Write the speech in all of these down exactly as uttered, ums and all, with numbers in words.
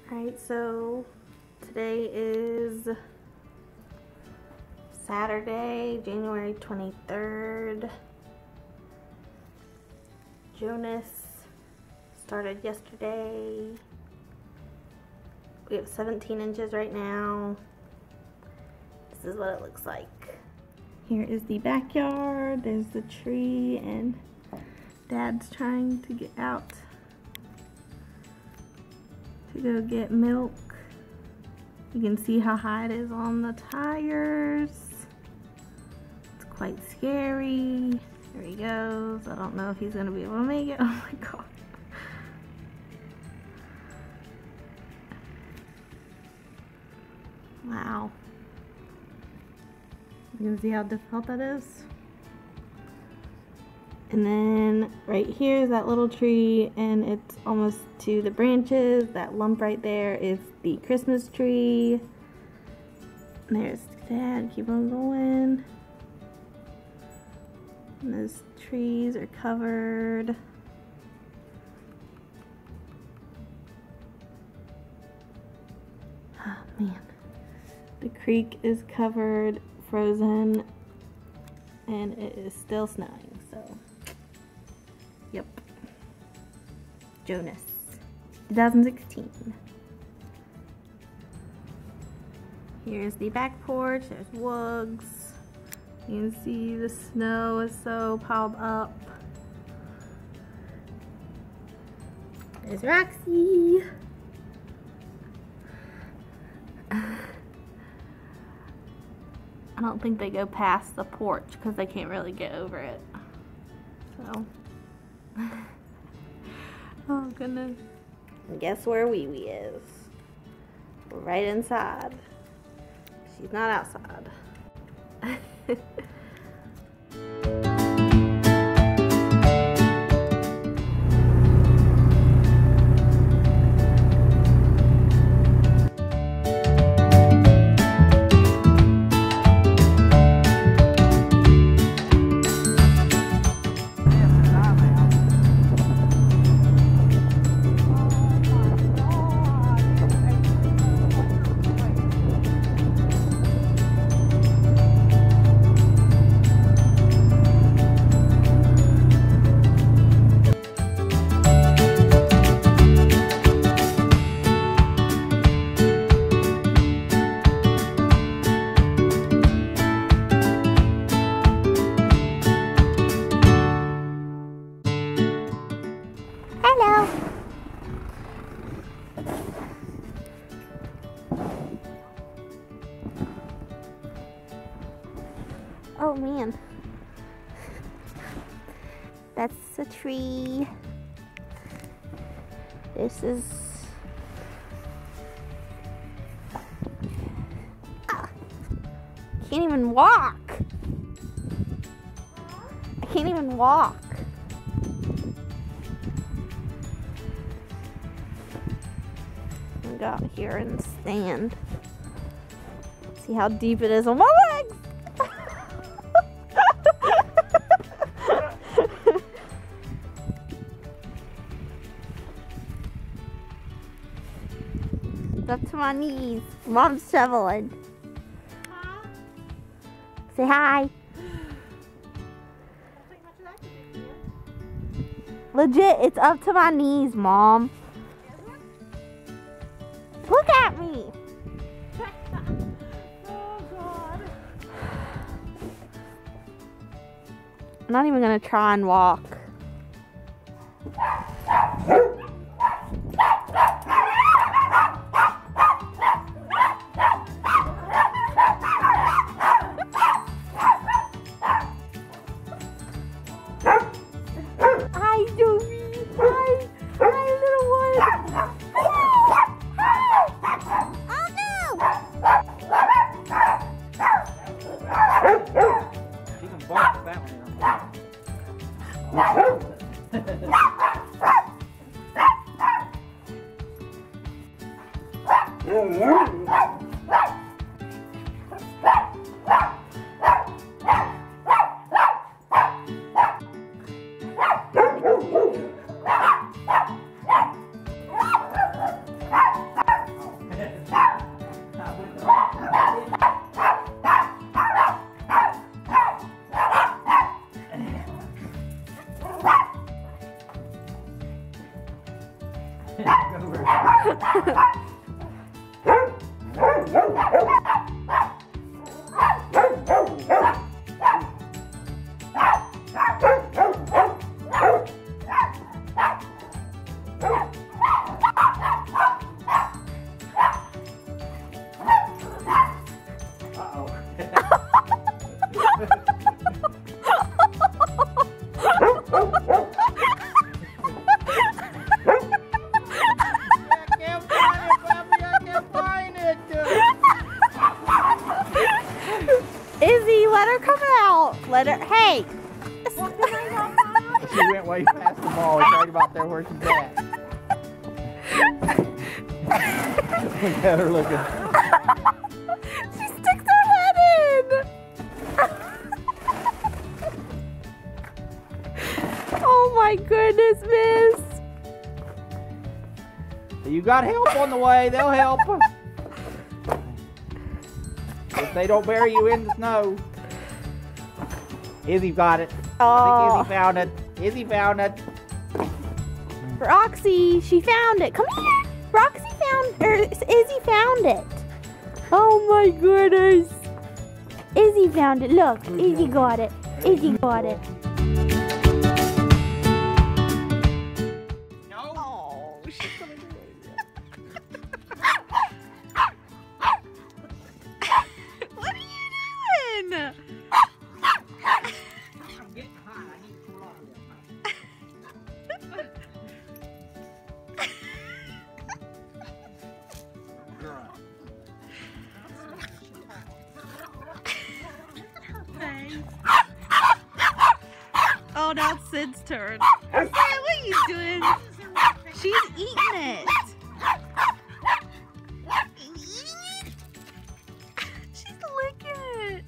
Alright, so today is Saturday, January twenty-third. Jonas started yesterday. We have seventeen inches right now. This is what it looks like. Here is the backyard. There's the tree, and Dad's trying to get out to go get milk. You can see how high it is on the tires. It's quite scary. There he goes. I don't know if he's gonna be able to make it. Oh my god. Wow. You can see how difficult that is. And then right here is that little tree, and it's almost to the branches. That lump right there is the Christmas tree. And there's Dad, keep on going. And those trees are covered. Oh man. The creek is covered, frozen, and it is still snowing, so. Yep. Jonas. twenty sixteen. Here's the back porch. There's wugs. You can see the snow is so piled up. There's Roxy. I don't think they go past the porch because they can't really get over it. So. Oh goodness. And guess where Wee Wee is? We're right inside. She's not outside. Oh man, that's a tree. This is ah, can't even walk. I can't even walk. I got here and stand. See how deep it is on my legs. Up to my knees. Mom's shoveling. Huh? Say hi. Legit, it's up to my knees, Mom. Look at me. Oh God. I'm not even gonna try and walk. Izzy, let her come out. Let her. Hey. She went way past the ball. It's right about there where she's at. Look at her looking. She sticks her head in. Oh my goodness, miss. You got help on the way. They'll help. If they don't bury you in the snow. Izzy got it. Oh. I think Izzy found it. Izzy found it. Roxy, she found it. Come here. Roxy found, or Izzy found it. Oh my goodness. Izzy found it. Look, Izzy got it. Izzy got it. No. Oh, she's gonna do it. What are you doing? I'm getting hot. I need to cool off a little. Oh, now it's Sid's turn. Sid, what are you doing? She's eating it. She's licking it.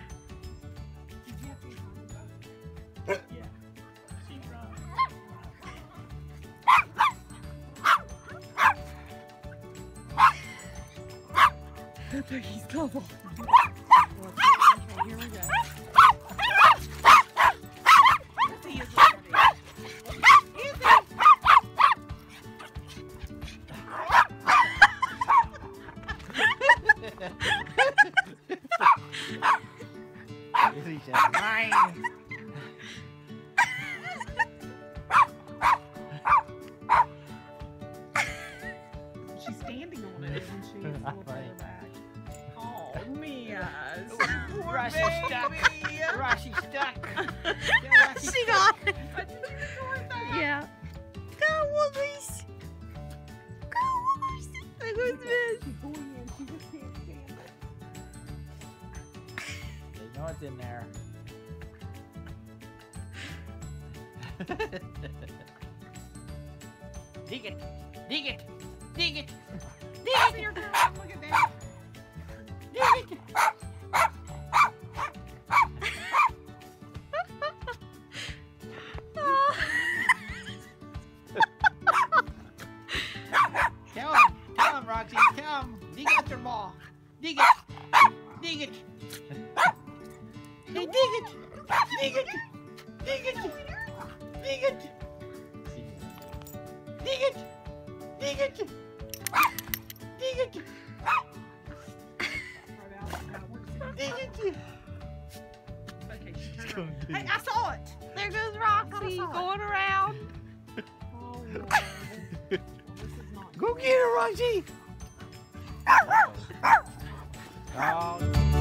Yeah. She's running. He's double. Here we go. Izzy's just mine. She's standing on it, isn't she? It's a little further back. Oh, Mia. Poor Rush is stuck. baby. Rush is stuck. She got it. I didn't record that. Yeah. Go, Woolies. Go, Woolies. There goes Miss. She's going in. She just can't stand it. They know it's in there. Dig it. Dig it. Dig it. Dig See her turn around, look at that. Dig it. Tell him. Tell him, Roxy. Tell him. Dig out your ball. Dig it. Dig it. Hey, dig it. Dig it. Dig it. Dig it. Dig it. Dig it. Dig it. Right out. Now, where's it? Dig it. Okay, she turned around. Hey, I saw it. There goes Roxy going around. Oh, Lord. Well, this is not Go get her, Roxy. Oh.